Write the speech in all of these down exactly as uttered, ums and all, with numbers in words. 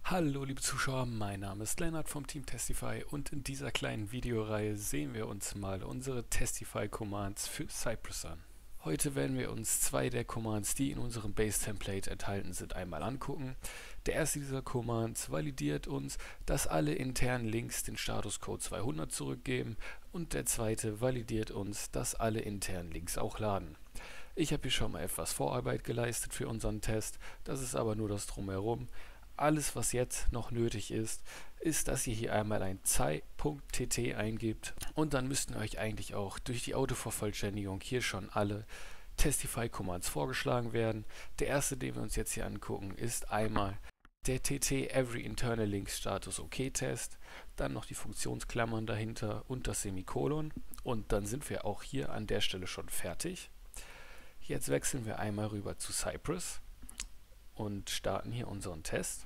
Hallo liebe Zuschauer, mein Name ist Lennart vom Team Testify und in dieser kleinen Videoreihe sehen wir uns mal unsere Testify-Commands für Cypress an. Heute werden wir uns zwei der Commands, die in unserem Base-Template enthalten sind, einmal angucken. Der erste dieser Commands validiert uns, dass alle internen Links den Statuscode zweihundert zurückgeben, und der zweite validiert uns, dass alle internen Links auch laden. Ich habe hier schon mal etwas Vorarbeit geleistet für unseren Test, das ist aber nur das Drumherum. Alles, was jetzt noch nötig ist, ist, dass ihr hier einmal ein zei.tt eingibt, und dann müssten euch eigentlich auch durch die Autovervollständigung hier schon alle Testify-Commands vorgeschlagen werden. Der erste, den wir uns jetzt hier angucken, ist einmal der tt every internal links status OK Test, dann noch die Funktionsklammern dahinter und das Semikolon, und dann sind wir auch hier an der Stelle schon fertig. Jetzt wechseln wir einmal rüber zu Cypress und starten hier unseren Test.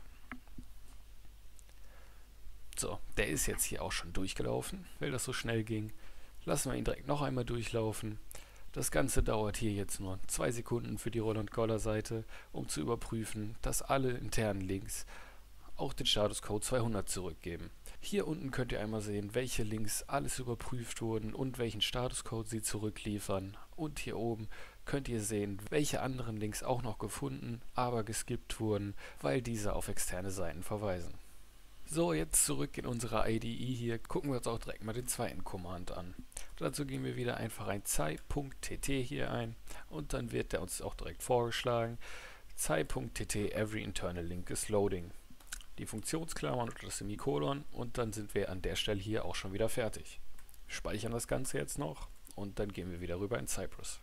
So, der ist jetzt hier auch schon durchgelaufen, weil das so schnell ging. Lassen wir ihn direkt noch einmal durchlaufen. Das Ganze dauert hier jetzt nur zwei Sekunden für die Roll-and-Collar-Seite, um zu überprüfen, dass alle internen Links auch den Statuscode zweihundert zurückgeben. Hier unten könnt ihr einmal sehen, welche Links alles überprüft wurden und welchen Statuscode sie zurückliefern. Und hier oben könnt ihr sehen, welche anderen Links auch noch gefunden, aber geskippt wurden, weil diese auf externe Seiten verweisen. So, jetzt zurück in unsere I D E hier, gucken wir uns auch direkt mal den zweiten Command an. Dazu geben wir wieder einfach ein zei.tt hier ein, und dann wird der uns auch direkt vorgeschlagen. zei.tt every internal link is loading. Die Funktionsklammern und das Semikolon, und dann sind wir an der Stelle hier auch schon wieder fertig. Speichern das Ganze jetzt noch und dann gehen wir wieder rüber in Cypress.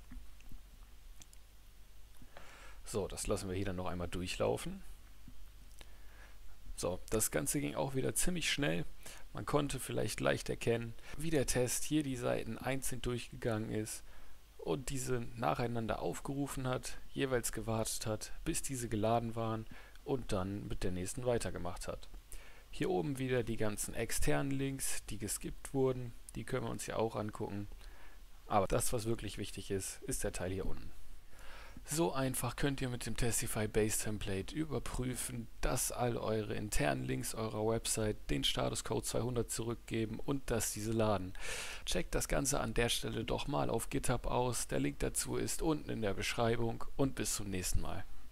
So, das lassen wir hier dann noch einmal durchlaufen. So, das Ganze ging auch wieder ziemlich schnell. Man konnte vielleicht leicht erkennen, wie der Test hier die Seiten einzeln durchgegangen ist und diese nacheinander aufgerufen hat, jeweils gewartet hat, bis diese geladen waren und dann mit der nächsten weitergemacht hat. Hier oben wieder die ganzen externen Links, die geskippt wurden, die können wir uns ja auch angucken. Aber das, was wirklich wichtig ist, ist der Teil hier unten. So einfach könnt ihr mit dem Testify Base Template überprüfen, dass all eure internen Links eurer Website den Statuscode zweihundert zurückgeben und dass diese laden. Checkt das Ganze an der Stelle doch mal auf GitHub aus, der Link dazu ist unten in der Beschreibung, und bis zum nächsten Mal.